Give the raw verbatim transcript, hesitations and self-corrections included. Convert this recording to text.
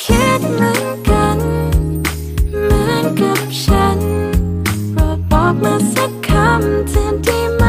คิดเหมือนกันเหมือนกับฉันโปรดบอกมาสักคำจะได้ไหม